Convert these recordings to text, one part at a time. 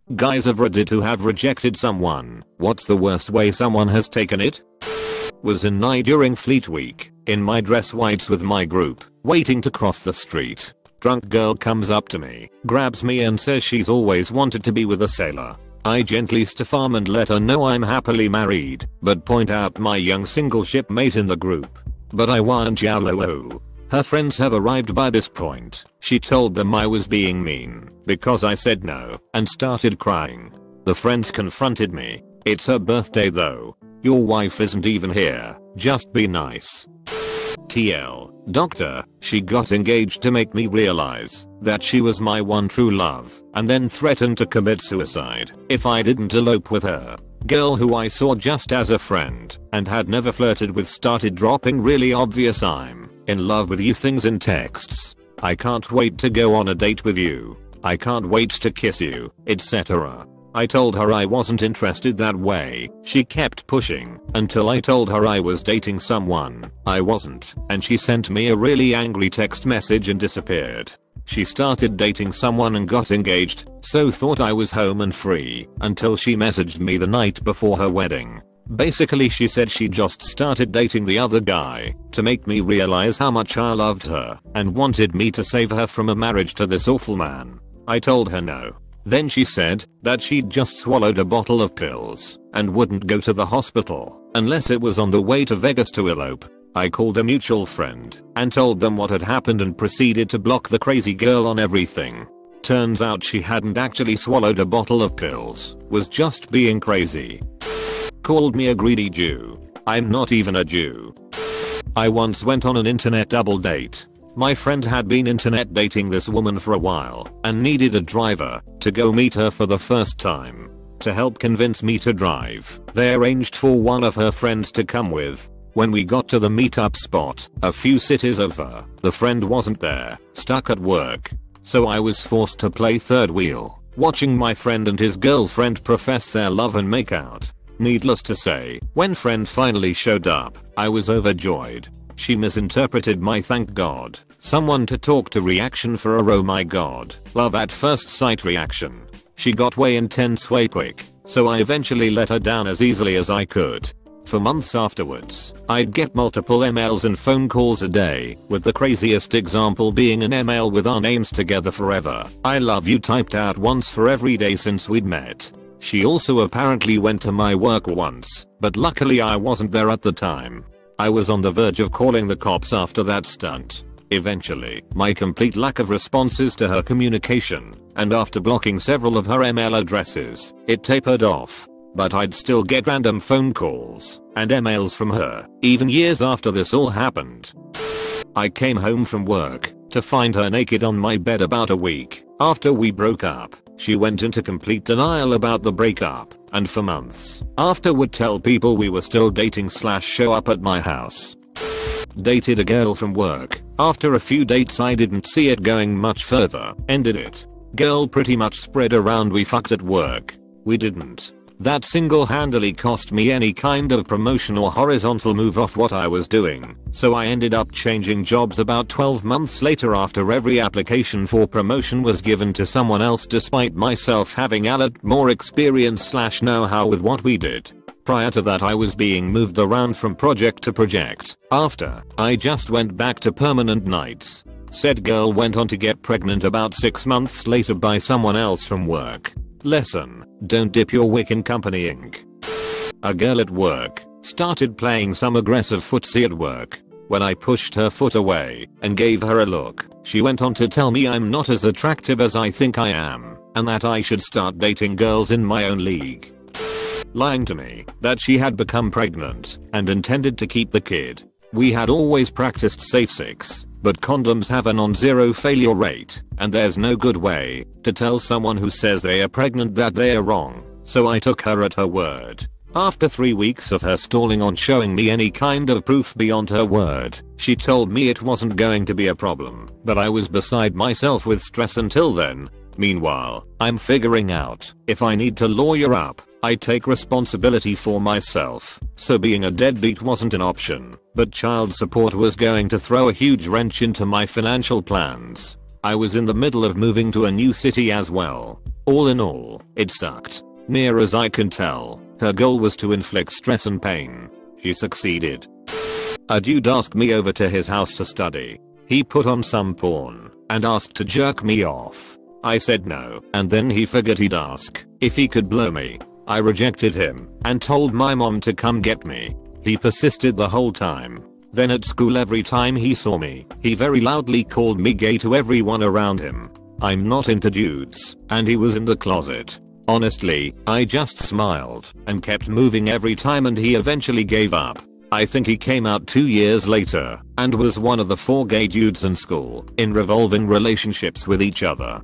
Guys of Reddit who have rejected someone. What's the worst way someone has taken it? Was in night during Fleet Week, in my dress whites with my group, waiting to cross the street. Drunk girl comes up to me, grabs me and says she's always wanted to be with a sailor. I gently stiff arm and let her know I'm happily married, but point out my young single shipmate in the group. But I want Jalo. Her friends have arrived by this point. She told them I was being mean because I said no and started crying. The friends confronted me. It's her birthday though. Your wife isn't even here. Just be nice. TL. Doctor, she got engaged to make me realize that she was my one true love and then threatened to commit suicide if I didn't elope with her. Girl who I saw just as a friend and had never flirted with started dropping really obvious "I'm in love with you" things in texts. I can't wait to go on a date with you. I can't wait to kiss you, etc. I told her I wasn't interested that way. She kept pushing until I told her I was dating someone I wasn't, and she sent me a really angry text message and disappeared. She started dating someone and got engaged, so thought I was home and free until she messaged me the night before her wedding. Basically she said she just started dating the other guy to make me realize how much I loved her and wanted me to save her from a marriage to this awful man. I told her no. Then she said that she'd just swallowed a bottle of pills and wouldn't go to the hospital unless it was on the way to Vegas to elope. I called a mutual friend and told them what had happened and proceeded to block the crazy girl on everything. Turns out she hadn't actually swallowed a bottle of pills, was just being crazy. Called me a greedy Jew. I'm not even a Jew. I once went on an internet double date. My friend had been internet dating this woman for a while and needed a driver to go meet her for the first time. To help convince me to drive, they arranged for one of her friends to come with. When we got to the meetup spot, a few cities over, the friend wasn't there, stuck at work. So I was forced to play third wheel, watching my friend and his girlfriend profess their love and make out. Needless to say, when friend finally showed up, I was overjoyed. She misinterpreted my "thank God someone to talk to" reaction for a "oh my god, love at first sight" reaction. She got way intense way quick, so I eventually let her down as easily as I could. For months afterwards, I'd get multiple emails and phone calls a day, with the craziest example being an email with our names together forever. "I love you" typed out once for every day since we'd met. She also apparently went to my work once, but luckily I wasn't there at the time. I was on the verge of calling the cops after that stunt. Eventually, my complete lack of responses to her communication, and after blocking several of her email addresses, it tapered off. But I'd still get random phone calls and emails from her, even years after this all happened. I came home from work to find her naked on my bed about a week after we broke up. She went into complete denial about the breakup, and for months after would tell people we were still dating / show up at my house. Dated a girl from work. After a few dates I didn't see it going much further, ended it. Girl pretty much spread around we fucked at work. We didn't. That single-handedly cost me any kind of promotion or horizontal move off what I was doing, so I ended up changing jobs about 12 months later after every application for promotion was given to someone else despite myself having a lot more experience / know-how with what we did. Prior to that I was being moved around from project to project. After, I just went back to permanent nights. Said girl went on to get pregnant about 6 months later by someone else from work. Lesson: don't dip your wick in company ink. A girl at work started playing some aggressive footsie at work. When I pushed her foot away and gave her a look, she went on to tell me I'm not as attractive as I think I am, and that I should start dating girls in my own league. Lying to me that she had become pregnant and intended to keep the kid. We had always practiced safe sex, but condoms have a non-zero failure rate, and there's no good way to tell someone who says they are pregnant that they are wrong, so I took her at her word. After 3 weeks of her stalling on showing me any kind of proof beyond her word, she told me it wasn't going to be a problem, but I was beside myself with stress until then. Meanwhile, I'm figuring out if I need to lawyer up. I take responsibility for myself, so being a deadbeat wasn't an option, but child support was going to throw a huge wrench into my financial plans. I was in the middle of moving to a new city as well. All in all, it sucked. Near as I can tell, her goal was to inflict stress and pain. She succeeded. A dude asked me over to his house to study. He put on some porn and asked to jerk me off. I said no, and then he figured he'd ask if he could blow me. I rejected him and told my mom to come get me. He persisted the whole time. Then at school, every time he saw me, he very loudly called me gay to everyone around him. I'm not into dudes, and he was in the closet. Honestly, I just smiled and kept moving every time, and he eventually gave up. I think he came out 2 years later and was one of the 4 gay dudes in school in revolving relationships with each other.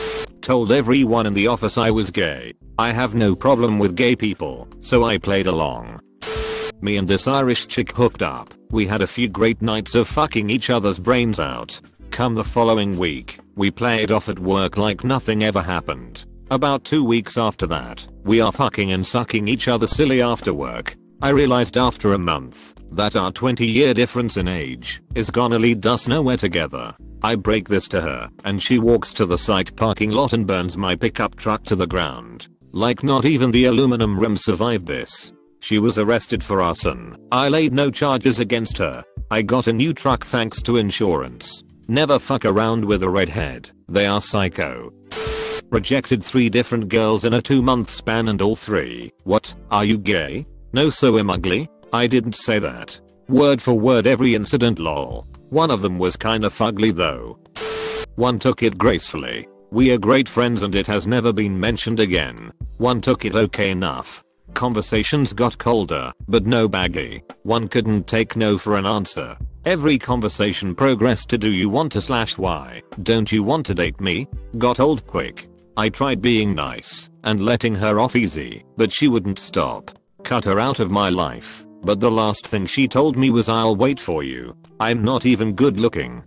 Told everyone in the office I was gay. I have no problem with gay people, so I played along. Me and this Irish chick hooked up. We had a few great nights of fucking each other's brains out. Come the following week, we played off at work like nothing ever happened. About 2 weeks after that, we are fucking and sucking each other silly after work. I realized after a month that our 20-year difference in age is gonna lead us nowhere together. I break this to her, and she walks to the site parking lot and burns my pickup truck to the ground. Like not even the aluminum rim survived this. She was arrested for arson. I laid no charges against her. I got a new truck thanks to insurance. Never fuck around with a redhead. They are psycho. Rejected 3 different girls in a 2-month span, and all 3. What? Are you gay? No, so am ugly? I didn't say that. Word for word every incident, lol. One of them was kinda fugly though. One took it gracefully. We are great friends and it has never been mentioned again. One took it okay enough. Conversations got colder, but no baggy. One couldn't take no for an answer. Every conversation progressed to do you want to / why don't you want to date me? Got old quick. I tried being nice and letting her off easy, but she wouldn't stop. Cut her out of my life, but the last thing she told me was I'll wait for you. I'm not even good looking.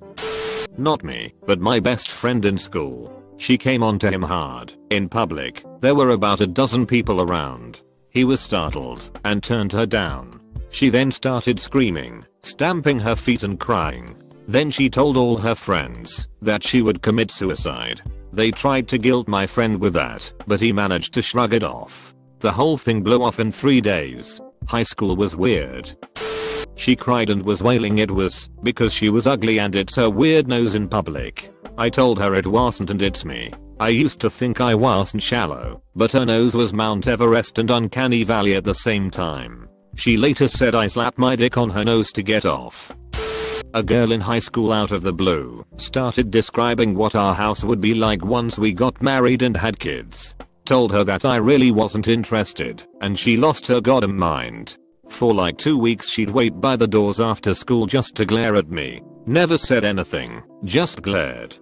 Not me, but my best friend in school. She came on to him hard, in public. There were about a dozen people around. He was startled and turned her down. She then started screaming, stamping her feet and crying. Then she told all her friends that she would commit suicide. They tried to guilt my friend with that, but he managed to shrug it off. The whole thing blew off in 3 days. High school was weird. She cried and was wailing it was because she was ugly and it's her weird nose in public. I told her it wasn't and it's me. I used to think I wasn't shallow, but her nose was Mount Everest and Uncanny Valley at the same time. She later said I slapped my dick on her nose to get off. A girl in high school out of the blue started describing what our house would be like once we got married and had kids. Told her that I really wasn't interested, and she lost her goddamn mind. For like 2 weeks she'd wait by the doors after school just to glare at me. Never said anything, just glared.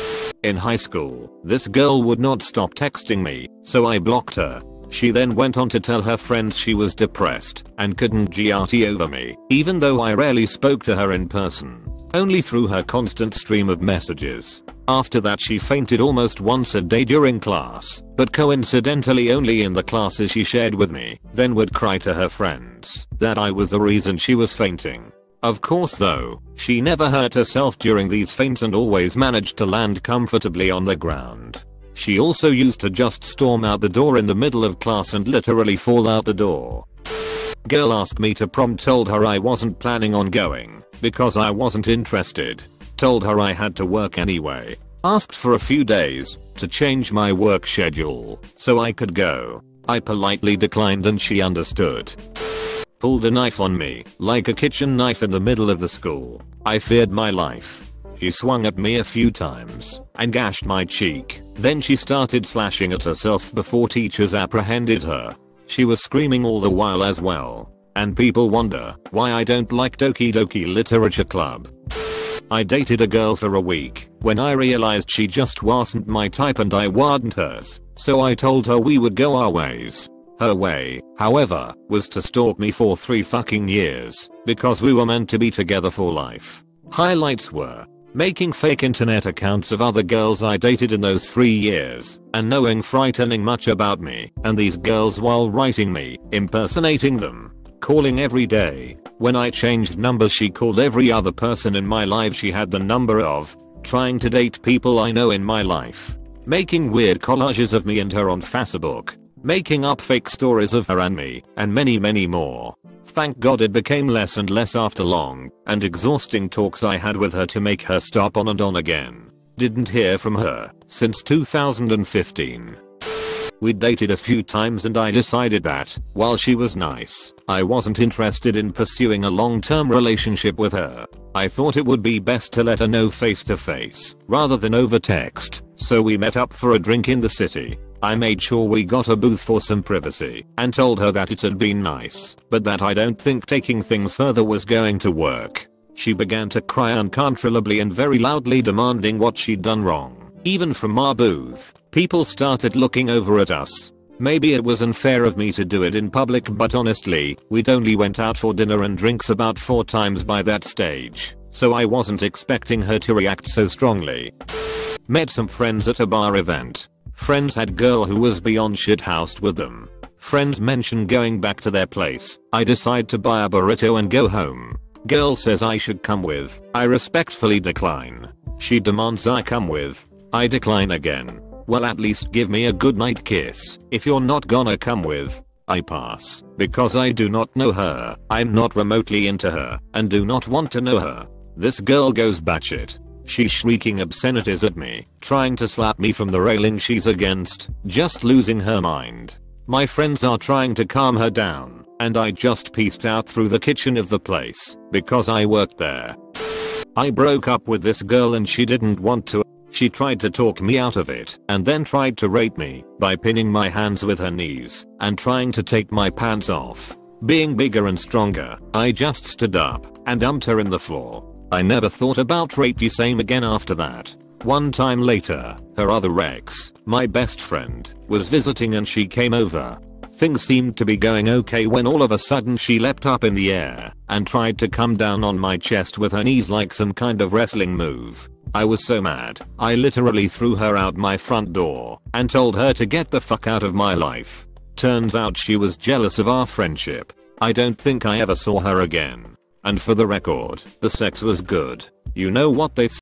In high school, this girl would not stop texting me, so I blocked her. She then went on to tell her friends she was depressed and couldn't GRT over me, even though I rarely spoke to her in person, only through her constant stream of messages. After that she fainted almost once a day during class, but coincidentally only in the classes she shared with me, then would cry to her friends that I was the reason she was fainting. Of course though, she never hurt herself during these faints and always managed to land comfortably on the ground. She also used to just storm out the door in the middle of class and literally fall out the door. Girl asked me to prom, told her I wasn't planning on going because I wasn't interested. Told her I had to work anyway. Asked for a few days to change my work schedule so I could go. I politely declined and she understood. Pulled a knife on me, like a kitchen knife in the middle of the school. I feared my life. She swung at me a few times and gashed my cheek. Then she started slashing at herself before teachers apprehended her. She was screaming all the while as well. And people wonder why I don't like Doki Doki Literature Club. I dated a girl for a week when I realized she just wasn't my type and I wasn't hers, so I told her we would go our ways. Her way, however, was to stalk me for 3 fucking years because we were meant to be together for life. Highlights were making fake internet accounts of other girls I dated in those 3 years and knowing frightening much about me and these girls while writing me, impersonating them. Calling every day. When I changed numbers she called every other person in my life she had the number of. trying to date people I know in my life, making weird collages of me and her on Facebook, making up fake stories of her and me, and many more. Thank God it became less and less after long and exhausting talks I had with her to make her stop on and on again. Didn't hear from her since 2015. We dated a few times and I decided that, while she was nice, I wasn't interested in pursuing a long-term relationship with her. I thought it would be best to let her know face to face, rather than over text, so we met up for a drink in the city. I made sure we got a booth for some privacy, and told her that it had been nice, but that I don't think taking things further was going to work. She began to cry uncontrollably and very loudly demanding what she'd done wrong. Even from our booth, people started looking over at us. Maybe it was unfair of me to do it in public, but honestly, we'd only went out for dinner and drinks about 4 times by that stage, so I wasn't expecting her to react so strongly. Met some friends at a bar event. Friends had girl who was beyond shithoused with them. Friends mentioned going back to their place. I decide to buy a burrito and go home. Girl says I should come with. I respectfully decline. She demands I come with. I decline again. Well, at least give me a goodnight kiss if you're not gonna come with. I pass because I do not know her. I'm not remotely into her and do not want to know her. This girl goes batshit. She's shrieking obscenities at me, trying to slap me from the railing she's against, just losing her mind. My friends are trying to calm her down, and I just peaced out through the kitchen of the place because I worked there. I broke up with this girl and she didn't want to. She tried to talk me out of it and then tried to rape me by pinning my hands with her knees and trying to take my pants off. Being bigger and stronger, I just stood up and dumped her in the floor. I never thought about rape the same again after that. One time later, her other ex, my best friend, was visiting and she came over. Things seemed to be going okay when all of a sudden she leapt up in the air and tried to come down on my chest with her knees like some kind of wrestling move. I was so mad, I literally threw her out my front door and told her to get the fuck out of my life. Turns out she was jealous of our friendship. I don't think I ever saw her again. And for the record, the sex was good. You know what they